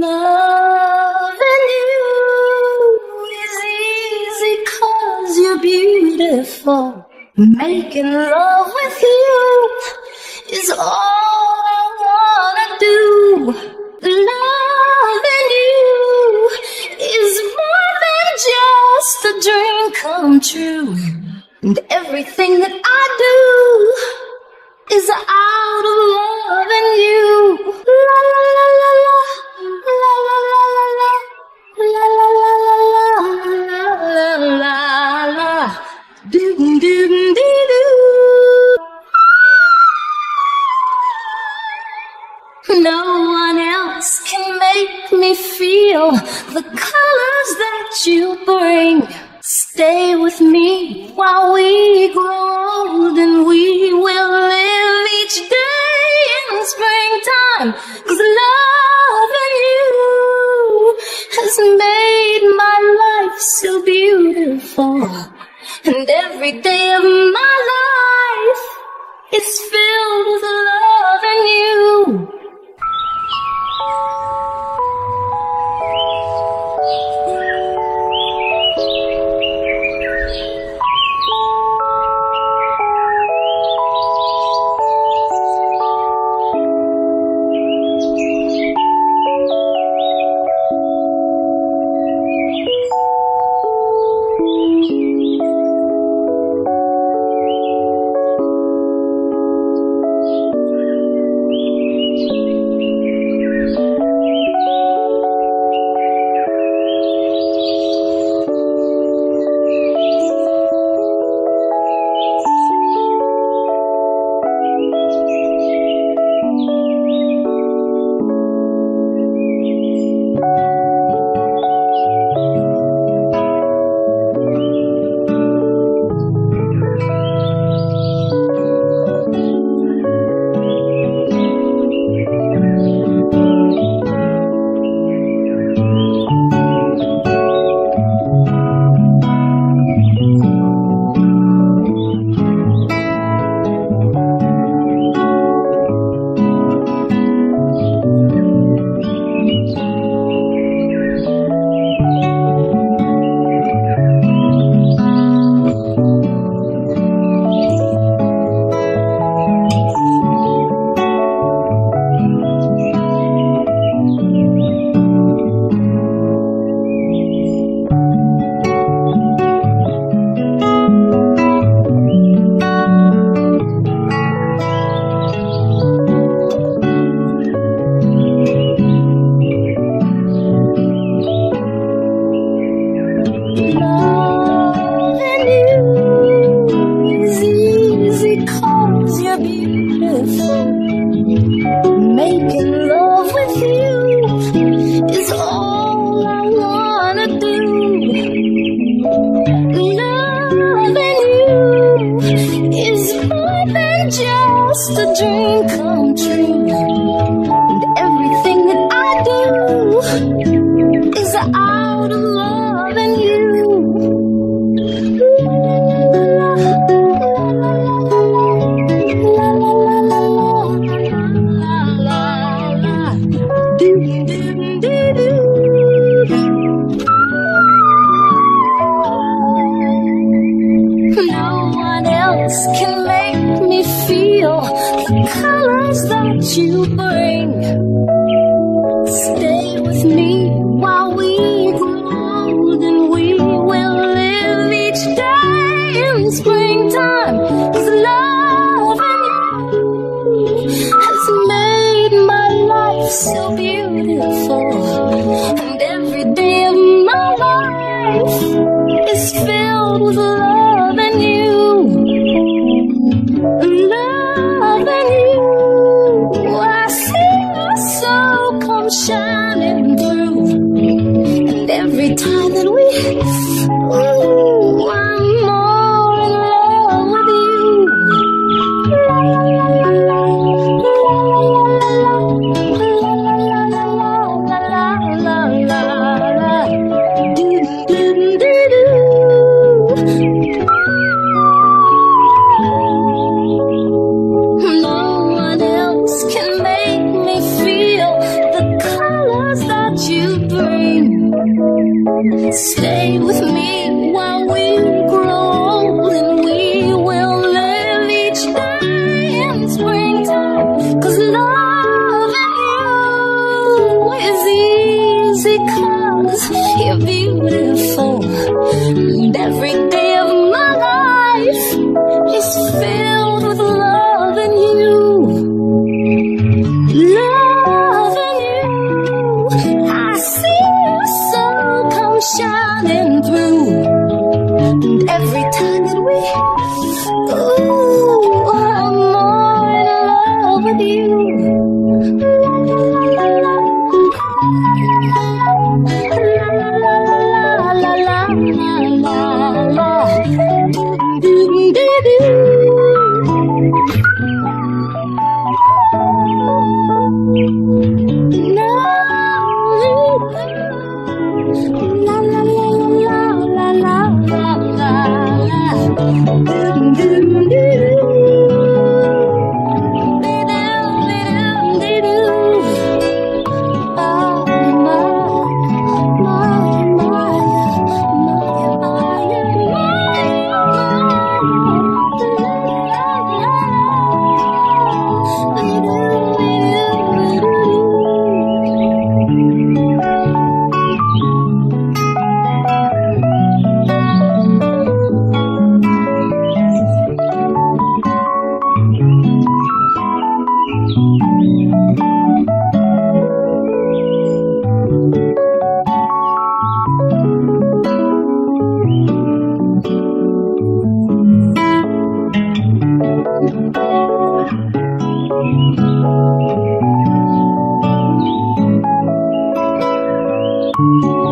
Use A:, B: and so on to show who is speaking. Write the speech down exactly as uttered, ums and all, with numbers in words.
A: Loving you is easy 'cause you're beautiful. Making love with you is all I wanna do. Loving you is more than just a dream come true. And everything that I do is out of loving you. La la la la la, la la la la la, la la la la la, la la la, do do do do. No one else can make me feel the colors that you bring. Stay with me while we grow old, and we will live each day in springtime. 'Cause loving you has made my life so beautiful. And every day of my life is filled with loving you. Making love with you is all I wanna do. Loving you is more than just a dream come true. And everything that I do is out of loving you. No one else can make me feel the colors that you bring. Stay with me while we grow old, and we will live each day in springtime. 'Cause loving you has made my life so beautiful. And every day of my life is filled with loving you. Loving you, I see my soul come shining through. And every time that we, ooh, I'm more in love with you. La la la la la, la la la la, la la la la la, do do do do. No one else can make me feel the colors that Stay with me while we grow old, and we will live each day in springtime. 'Cause loving you is easy, 'cause you're beautiful, and every day of my life is filled with loving you. Loving you, I see your soul come shining through, and every time that we, ooh, I'm more in love with you. La la la la la la la la. Do do do. No. La la la la la la la la la. Do do do. Thank you.